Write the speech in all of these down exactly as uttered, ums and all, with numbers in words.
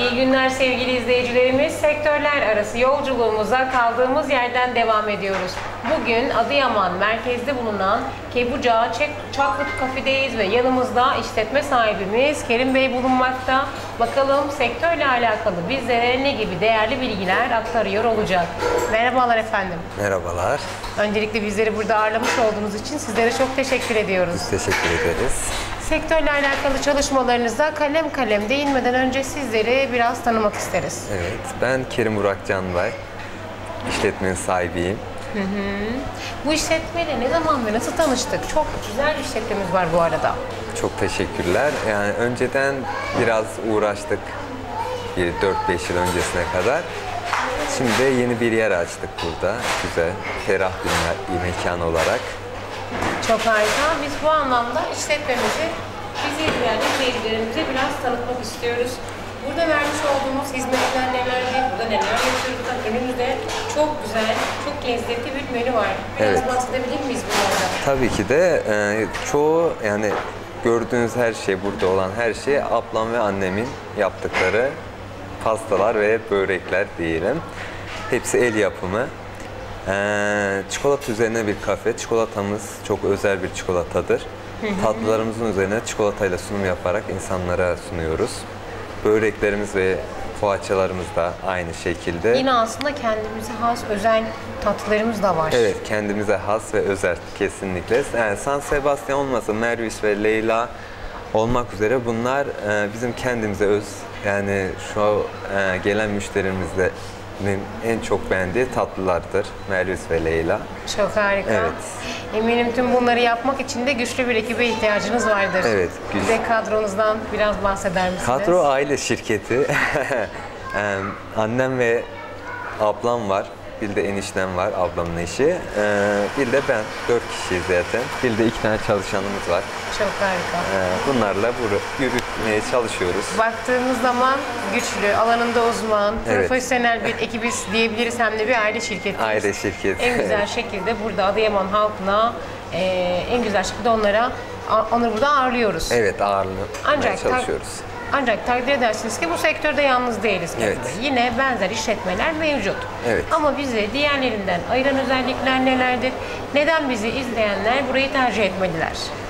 İyi günler sevgili izleyicilerimiz. Sektörler arası yolculuğumuza kaldığımız yerden devam ediyoruz. Bugün Adıyaman merkezde bulunan Kebuca Chocolate Cafe'deyiz ve yanımızda işletme sahibimiz Kerim Bey bulunmakta. Bakalım sektörle alakalı bizlere ne gibi değerli bilgiler aktarıyor olacak. Merhabalar efendim. Merhabalar. Öncelikle bizleri burada ağırlamış olduğunuz için sizlere çok teşekkür ediyoruz. Biz teşekkür ederiz. Sektörle alakalı çalışmalarınızda kalem kalem değinmeden önce sizleri biraz tanımak isteriz. Evet, ben Kerim Burak Canbay, işletmenin sahibiyim. Hı hı. Bu işletmeyle ne zaman ve nasıl tanıştık? Çok güzel bir işletmemiz var bu arada. Çok teşekkürler. Yani önceden biraz uğraştık, bir dört beş yıl öncesine kadar. Şimdi yeni bir yer açtık burada, güzel, ferah bir, bir mekan olarak. Çok harika. Biz bu anlamda işletmemizi bizi izleyen izleyicilerimize biraz tanıtmak istiyoruz. Burada vermiş olduğumuz hizmetler nelerdir, burada neler yapıyoruz, önümüzde çok güzel, çok lezzetli bir menü var. Biraz Evet. bahsedebilir miyiz bunlardan? Tabii ki de e, çoğu, yani gördüğünüz her şey, burada olan her şey ablam ve annemin yaptıkları pastalar ve börekler diyelim. Hepsi el yapımı. Ee, çikolata üzerine bir kafe. Çikolatamız çok özel bir çikolatadır. Tatlılarımızın üzerine çikolatayla sunum yaparak insanlara sunuyoruz. Böreklerimiz ve poğaçalarımız da aynı şekilde. Yine aslında kendimize has özel tatlılarımız da var. Evet, kendimize has ve özel kesinlikle. Yani San Sebastian olmasın, Mervis ve Leyla olmak üzere bunlar e, bizim kendimize öz. Yani şu e, gelen müşterimizle en çok beğendiği tatlılardır. Mervis ve Leyla. Çok harika. Evet. Eminim tüm bunları yapmak için de güçlü bir ekibe ihtiyacınız vardır. Evet. Güç. Bize kadronuzdan biraz bahseder misiniz? Kadro aile şirketi. ee, annem ve ablam var. Bir de eniştem var, ablamın eşi. Ee, bir de ben. Dört kişiyiz zaten. Bir de iki tane çalışanımız var. Çok harika. Ee, bunlarla yürütmeye çalışıyoruz. Baktığımız zaman güçlü, alanında uzman, Evet. profesyonel bir ekibiz diyebiliriz, hem de bir aile şirketi. Aile şirketi. En güzel şekilde burada Adıyaman halkına, e, en güzel şekilde onlara onları burada ağırlıyoruz. Evet, ağırlığı Ancak çalışıyoruz. Ancak takdir edersiniz ki bu sektörde yalnız değiliz. Evet. Yine benzer işletmeler mevcut. Evet. Ama bizi diğerlerinden ayıran özellikler nelerdir? Neden bizi izleyenler burayı tercih etmediler?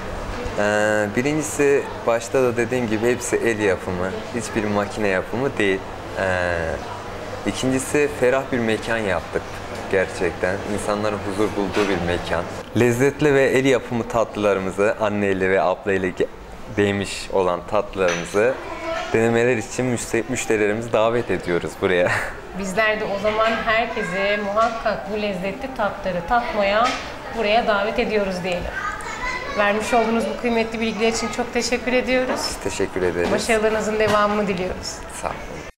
Ee, birincisi, başta da dediğim gibi hepsi el yapımı. Hiçbir makine yapımı değil. Ee, ikincisi, ferah bir mekan yaptık gerçekten. İnsanların huzur bulduğu bir mekan. Lezzetli ve el yapımı tatlılarımızı, anneyle ve ablayla değmiş olan tatlılarımızı denemeler için müşterilerimizi davet ediyoruz buraya. Bizler de o zaman herkese muhakkak bu lezzetli tatları tatmaya buraya davet ediyoruz diyelim. Vermiş olduğunuz bu kıymetli bilgiler için çok teşekkür ediyoruz. Teşekkür ederiz. Başarılarınızın devamını diliyoruz. Sağ olun.